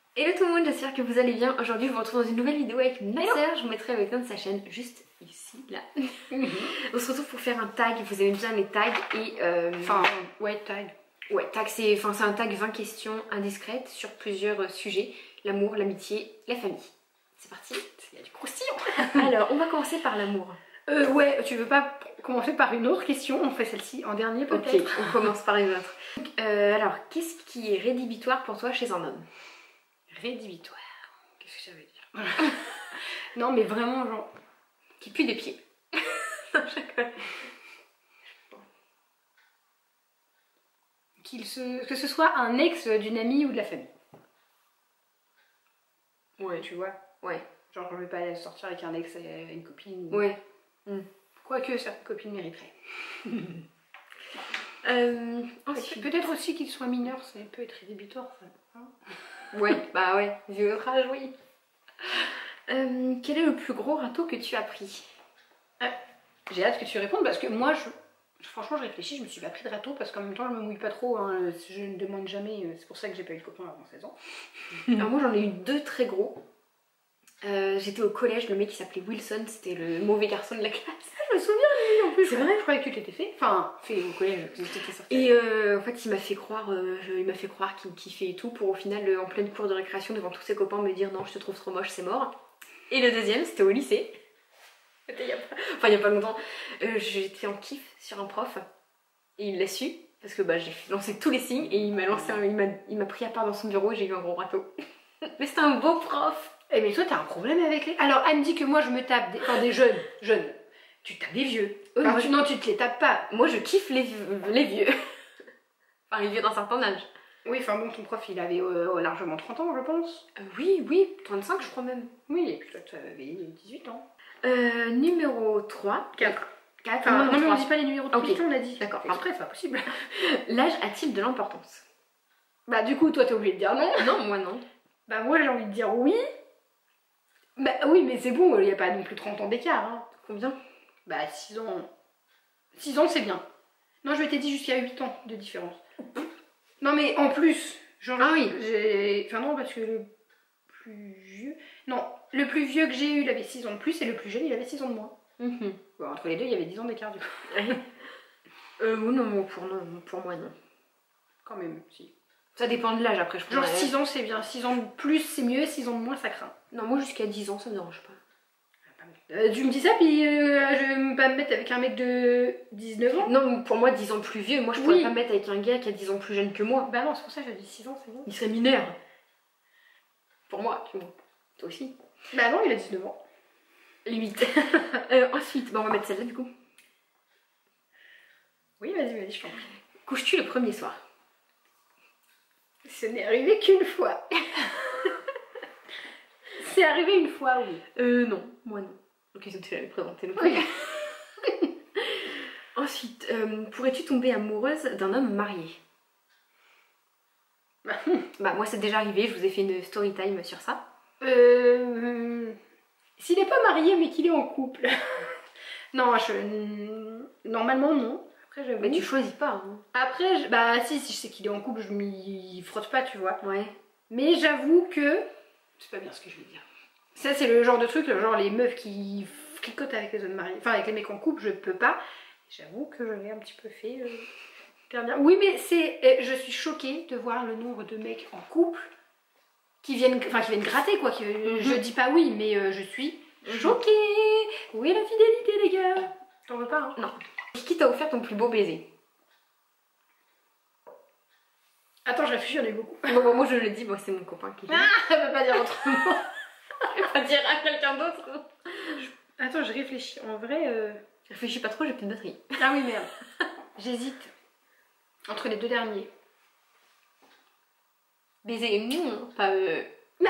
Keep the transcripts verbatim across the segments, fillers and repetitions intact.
Hello tout le monde, j'espère que vous allez bien. Aujourd'hui je vous retrouve dans une nouvelle vidéo avec ma soeur. Je vous mettrai le lien de sa chaîne juste ici, là. On se retrouve pour faire un tag, vous aimez bien les tags et... Euh... Enfin, ouais, tag. Ouais, tag c'est enfin, un tag vingt questions indiscrètes sur plusieurs sujets. L'amour, l'amitié, la famille. C'est parti. Il y a du croustillant. Alors, on va commencer par l'amour. Euh, ouais, tu veux pas commencer par une autre question? On fait celle-ci en dernier peut-être. Ok, on commence par une autre. Euh, alors, qu'est-ce qui est rédhibitoire pour toi chez un homme? Rédhibitoire. Qu'est-ce que ça veut dire? Non, mais vraiment, genre, qui pue des pieds. Qu'il se... Que ce soit un ex d'une amie ou de la famille. Ouais. Tu vois? Ouais. Genre, je vais pas sortir avec un ex et une copine. Ou... Ouais. Mm. Quoique certaines copines mériteraient. euh, ensuite... Peut-être aussi qu'il soit mineur, ça peut être rédhibitoire. Ça. Hein, ouais, bah ouais, vu notre âge, oui. Euh, quel est le plus gros râteau que tu as pris? euh, J'ai hâte que tu répondes parce que moi, je, franchement, je réfléchis, je me suis pas pris de râteau parce qu'en même temps, je me mouille pas trop. Hein, je ne demande jamais, c'est pour ça que j'ai pas eu de copain avant seize ans. Alors, moi, j'en ai eu deux très gros. Euh, J'étais au collège, le mec il s'appelait Wilson, c'était le mauvais garçon de la classe. Je me souviens de lui en plus. C'est vrai, je croyais que tu t'étais fait. Enfin, fait au collège, que t'étais sortie. Et euh, en fait, il m'a fait croire, euh, il m'a fait croire qu'il me kiffait et tout, pour au final, euh, en pleine cour de récréation, devant tous ses copains, me dire non, je te trouve trop moche, c'est mort. Et le deuxième, c'était au lycée. C'était il y a pas... Enfin, il y a pas longtemps. Euh, J'étais en kiff sur un prof et il l'a su parce que bah, j'ai lancé tous les signes et il m'a lancé, un... il m'a pris à part dans son bureau et j'ai eu un gros râteau. Mais c'était un beau prof. Eh mais toi t'as un problème avec les... Alors Anne dit que moi je me tape des, enfin, des jeunes, jeunes. Tu tapes des vieux. Euh, enfin, moi, tu... je... Non tu te les tapes pas. Moi je kiffe les, les vieux. Enfin les vieux d'un certain âge. Oui, enfin bon, ton prof il avait euh, largement trente ans je pense. Euh, oui, oui, trente-cinq je crois même. Oui, et puis toi tu avais dix-huit ans. Euh, numéro trois. quatre. quatre. Enfin, non, non mais on trois. dit pas les numéros de okay. question, on a dit. D'accord. Après c'est pas possible. L'âge a-t-il de l'importance? Bah du coup toi t'es obligé de dire non. Non, moi non. Bah moi j'ai envie de dire oui. Bah oui mais c'est bon, il n'y a pas non plus trente ans d'écart. Hein. Combien? Bah six ans. six ans c'est bien. Non je m'étais dit jusqu'à huit ans de différence. Non mais en plus, genre ah oui. J'ai... Enfin non parce que le plus vieux... Non, le plus vieux que j'ai eu il avait six ans de plus et le plus jeune il avait six ans de moins. Mm-hmm. Bon, entre les deux il y avait dix ans d'écart du coup. euh, non, pour, non, pour moi non. Quand même, si. Ça dépend de l'âge après je Genre six ans c'est bien, six ans de plus c'est mieux, six ans de moins ça craint. Non moi jusqu'à dix ans ça me dérange pas. Euh, tu me dis ça puis euh, je vais pas me mettre avec un mec de dix-neuf ans. Non pour moi dix ans plus vieux, moi je pourrais oui. pas me mettre avec un gars qui a dix ans plus jeune que moi. Bah non c'est pour ça que je dis six ans c'est bon. Il serait mineur. Pour moi, tu vois. Toi aussi. Bah non il a dix-neuf ans. Limite. euh, ensuite, bah on va mettre celle-là du coup. Oui vas-y vas-y je t'en prie. Couches-tu le premier soir? Ce n'est arrivé qu'une fois. C'est arrivé une fois, oui. Euh, non, moi non. Ok, donc tu l'avais présenté non oui. Ensuite, euh, pourrais-tu tomber amoureuse d'un homme marié? Bah, moi, c'est déjà arrivé, je vous ai fait une story time sur ça. Euh. S'il n'est pas marié, mais qu'il est en couple. Non, je. Normalement, non. Après, j'avoue. Mais tu choisis pas. Hein. Après, je... bah si, si je sais qu'il est en couple, je m'y frotte pas, tu vois. Ouais. Mais j'avoue que. C'est pas bien ce que je veux dire. Ça, c'est le genre de truc, genre les meufs qui fricotent avec les hommes mariés. Enfin, avec les mecs en couple, je peux pas. J'avoue que je l'ai un petit peu fait. Euh... bien. Oui, mais c'est. Je suis choquée de voir le nombre de mecs en couple qui viennent, enfin, qui viennent gratter, quoi. Qui... Mm-hmm. Je dis pas oui, mais euh, je suis choquée. Où est la fidélité, les gars? T'en veux pas, hein? Non. Qui t'a offert ton plus beau baiser? Attends, je réfléchis, il y en a eu beaucoup. Bon, bon, moi je le dis, moi c'est mon copain qui. Ah, elle veut pas dire autrement. Elle va pas dire à quelqu'un d'autre. Attends, je réfléchis. En vrai. Euh... Réfléchis pas trop, j'ai plus de batterie. Ah oui, merde. J'hésite. Entre les deux derniers. Baiser, non, pas. Euh...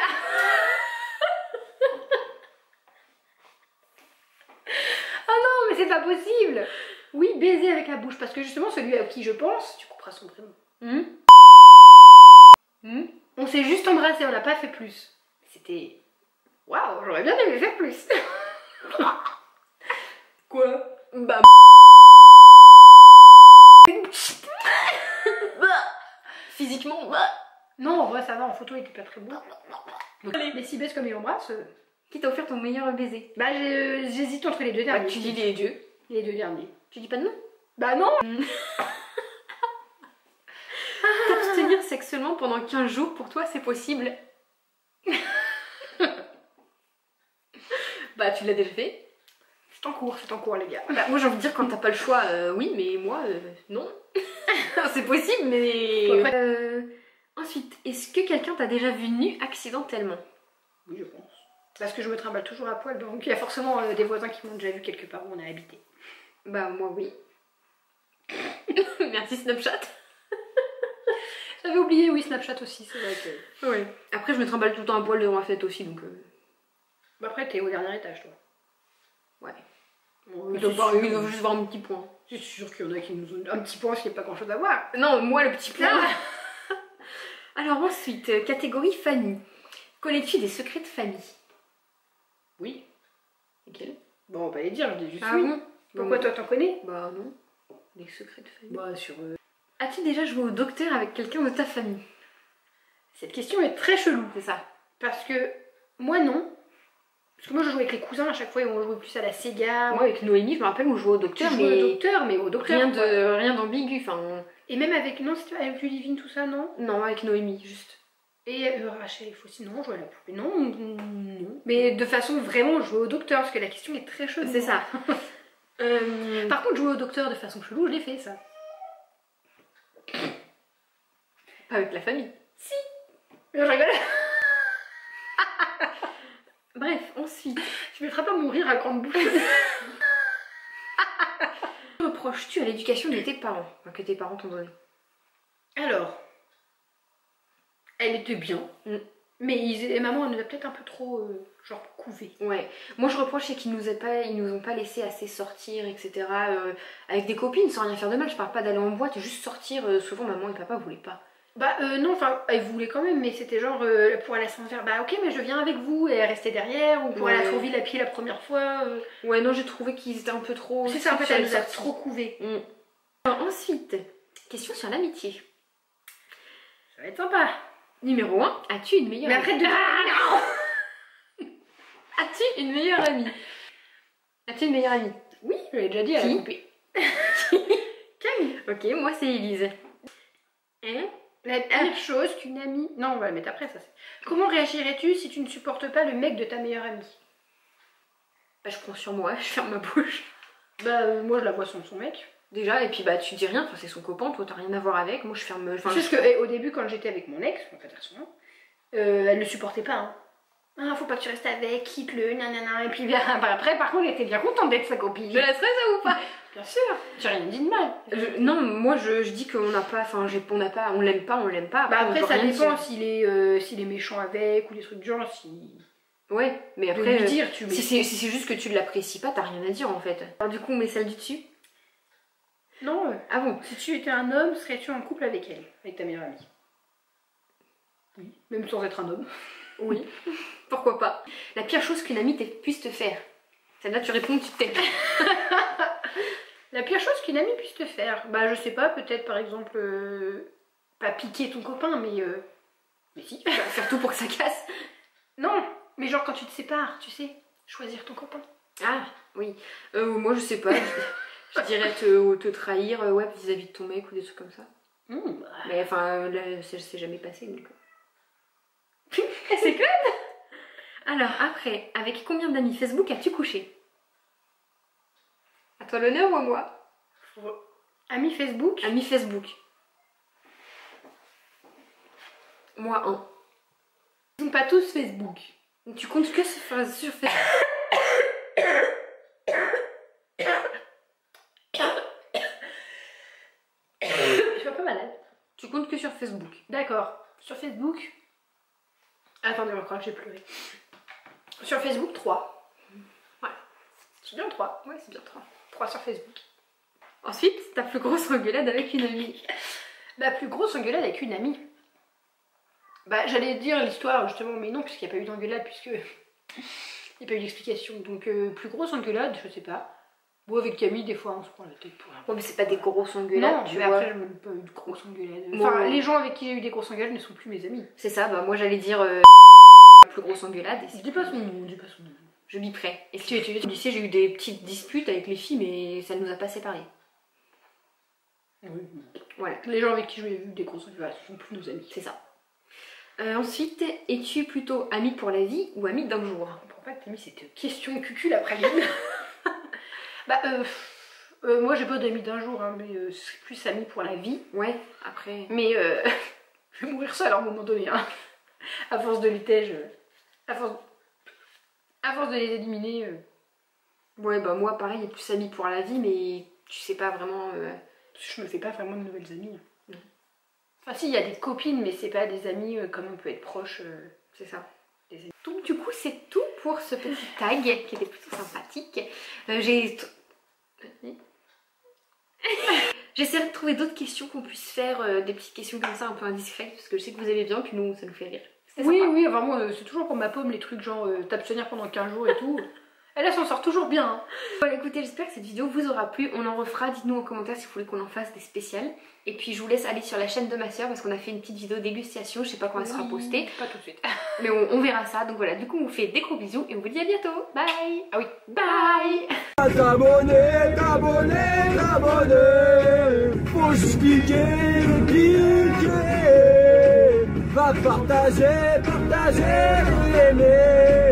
Oh non, mais c'est pas possible. Oui, baiser avec la bouche, parce que justement, celui à qui je pense, tu couperas son prénom. Mmh. Mmh. On s'est juste embrassé, on n'a pas fait plus. C'était... Waouh, j'aurais bien aimé faire plus. Quoi? Bah... Physiquement, bah... Non, en vrai, ça va, en photo, il était pas très beau. Donc, les six baisses comme il embrasse. Euh... Qui t'a offert ton meilleur baiser? Bah j'hésite entre les deux derniers. Bah, tu dis les deux. Les deux derniers. Tu dis pas de nom? Bah non. T'abstenir sexuellement pendant quinze jours, pour toi c'est possible? Bah tu l'as déjà fait? C'est en cours, c'est en cours les gars. Bah moi j'ai envie de dire quand t'as pas le choix, euh, oui, mais moi euh, non. C'est possible mais... Euh, ensuite, est-ce que quelqu'un t'a déjà vu nu accidentellement? Oui je pense. Parce que je me trimballe toujours à poil, donc il y a forcément euh, des voisins qui m'ont déjà vu quelque part où on a habité. Bah moi oui. Merci Snapchat. J'avais oublié, oui, Snapchat aussi, c'est vrai que... Ouais. Après je me trimballe tout le temps à poil devant ma fenêtre aussi, donc... Euh... Bah après t'es au dernier étage toi. Ouais. Bon, ils, doivent voir, ils doivent juste voir un petit point. C'est sûr qu'il y en a qui nous ont... Un petit point, il n'y a pas grand chose à voir. Non, moi le petit point. Alors ensuite, catégorie famille. Connais-tu des secrets de famille? Oui. Lesquels? Bon, on va les dire, je dis juste ah oui. Bon Pourquoi bon. Toi t'en connais? Bah non. Des secrets de famille. Bah sur... Euh... As-tu déjà joué au docteur avec quelqu'un de ta famille? Cette question est très chelou. C'est ça. Parce que moi non. Parce que moi je jouais avec les cousins à chaque fois et on jouait plus à la Sega. Moi avec Noémie, je me rappelle, on jouait au docteur. Tu mais... jouais au docteur, mais au docteur. Rien de rien d'ambigu. Enfin... Et même avec. Non, c'était avec Ludivine, tout ça, non? Non, avec Noémie, juste. Et euh, Rachel et Faucille, non, on jouait à la poupée. Non, non. Mais de façon vraiment jouer au docteur, parce que la question est très chelou. C'est ça. euh... Par contre, jouer au docteur de façon chelou, je l'ai fait ça. Pas avec la famille. Si. Je rigole. Bref, ensuite. Je me ferai pas mourir à grande bouche. Que reproches-tu à l'éducation de tes parents, enfin, que tes parents t'ont donné? Alors, elle était bien, mm. mais ils, et maman elle nous a peut-être un peu trop euh, genre couvé. Ouais. Moi je reproche c'est qu'ils nous aient pas, ils nous ont pas laissé assez sortir, et cetera. Euh, avec des copines sans rien faire de mal. Je parle pas d'aller en boîte, juste sortir. Euh, souvent maman et papa voulaient pas. Bah euh, non, enfin, elle voulait quand même, mais c'était genre euh, pour aller à Saint-Vert, bah ok, mais je viens avec vous, et elle restait derrière, ou pour ouais. aller à Trouville à pied la première fois. Euh... Ouais, non, j'ai trouvé qu'ils étaient un peu trop... C'est ça, en fait, elle nous a trop couvé. Mm. Alors, ensuite, question sur l'amitié. Ça va être sympa. Numéro un, as-tu une meilleure mais amie? Mais arrête de... Ah, non. As-tu une meilleure amie? As-tu une meilleure amie? Oui, je l'ai déjà dit à la poupée. Camille. Ok, moi c'est Elise. Hein? La pire chose qu'une amie... Non, on va la mettre après, ça c'est... Comment réagirais-tu si tu ne supportes pas le mec de ta meilleure amie? Bah je prends sur moi, je ferme ma bouche. Bah euh, moi je la vois sans son mec. Déjà, et puis bah tu dis rien, enfin, c'est son copain, toi t'as rien à voir avec, moi je ferme... C'est juste qu'au début quand j'étais avec mon ex, en fait euh, elle le supportait pas. Hein. Ah, faut pas que tu restes avec, quitte-le, nanana, et puis bien, bah, après par contre elle était bien contente d'être sa copine. Je la stresse ou pas? Bien sûr, j'ai rien dit de mal. Je, non, moi je, je dis qu'on n'a pas, enfin on n'a pas, on l'aime pas, on l'aime pas. Après, bah après ça dépend s'il est, euh, s'il est méchant avec ou des trucs du genre, si... Ouais, mais après, de lui dire, tu si c'est si juste que tu ne l'apprécies pas, t'as rien à dire en fait. Alors du coup on met celle du dessus? Non, euh, ah bon? Si tu étais un homme, serais-tu en couple avec elle, avec ta meilleure amie? Oui, même sans être un homme. Oui, pourquoi pas. La pire chose qu'une amie puisse te faire. Celle-là tu réponds, tu t'aimes. La pire chose qu'une amie puisse te faire, bah je sais pas, peut-être par exemple, euh, pas piquer ton copain, mais euh, mais si, faire tout pour que ça casse. Non, mais genre quand tu te sépares, tu sais, choisir ton copain. Ah, oui. Euh, moi je sais pas, je, je dirais te, te trahir, euh, ouais, vis-à-vis de ton mec ou des trucs comme ça. Mmh, bah... Mais enfin, là, c'est jamais passé, donc... C'est clair. Alors, après, avec combien d'amis Facebook as-tu couché? À toi l'honneur ou à moi? Amis Facebook? Amis Facebook. Moi, un. Ils sont pas tous Facebook. Tu comptes que sur Facebook? Je suis un peu malade. Tu comptes que sur Facebook? D'accord. Sur Facebook? Attendez, je crois que j'ai pleuré. Sur Facebook, trois. Ouais. C'est bien trois. Ouais, c'est bien trois. trois sur Facebook. Ensuite, ta plus grosse engueulade avec une amie? Ma plus grosse engueulade avec une amie? Bah, j'allais dire l'histoire justement, mais non, puisqu'il n'y a pas eu d'engueulade, puisque il n'y a pas eu d'explication. Donc, euh, plus grosse engueulade, je sais pas. Bon, avec Camille, des fois, on se prend la tête pour un peu. Ouais, mais c'est pas des grosses engueulades, non, tu mais vois. après, je n'ai pas eu de grosses engueulades. Moi, enfin, ouais. Les gens avec qui j'ai eu des grosses engueulades ne sont plus mes amis. C'est ça, bah moi j'allais dire euh, plus grosse engueulade. Je dis pas son nom, dis pas son nom. Je biperai. Et si tu es au lycée, j'ai eu des petites disputes avec les filles, mais ça ne nous a pas séparés. Oui. Voilà. Les gens avec qui j'ai eu des grosses engueulades sont plus nos amis. C'est ça. Euh, ensuite, es-tu plutôt ami pour la vie ou ami d'un jour? Je comprends pas que t'as mis cette question cucul après ligne. Bah, euh, euh, moi j'ai pas d'amis d'un jour, hein, mais euh, c'est plus ami pour la vie. Ouais, après. Mais euh, je vais mourir seule à un moment donné, hein. À force de les tège, à force, à force de les éliminer. Euh... Ouais, bah moi pareil, plus ami pour la vie, mais tu sais pas vraiment. Euh... Je me fais pas vraiment de nouvelles amies. Mmh. Enfin, si, il y a des copines, mais c'est pas des amis euh, comme on peut être proche. Euh... C'est ça. Donc du coup c'est tout pour ce petit tag qui était plutôt sympathique. Euh, j'ai j'essaierai de trouver d'autres questions qu'on puisse faire, euh, des petites questions comme ça un peu indiscrètes parce que je sais que vous aimez bien puis nous ça nous fait rire. Oui sympa. Oui, enfin moi c'est toujours pour ma pomme les trucs genre euh, t'abstenir pendant quinze jours et tout. Elle, elle s'en sort toujours bien. Hein. Voilà, écoutez, j'espère que cette vidéo vous aura plu. On en refera, dites-nous en commentaire si vous voulez qu'on en fasse des spéciales. Et puis je vous laisse aller sur la chaîne de ma soeur parce qu'on a fait une petite vidéo dégustation. Je sais pas quand elle oui, sera postée. Pas tout de suite. Mais on, on verra ça. Donc voilà, du coup on vous fait des gros bisous et on vous dit à bientôt. Bye. Ah oui, bye. T'abonner, t'abonner, t'abonner. Faut juste cliquer, cliquer. Va partager, partager, aimer.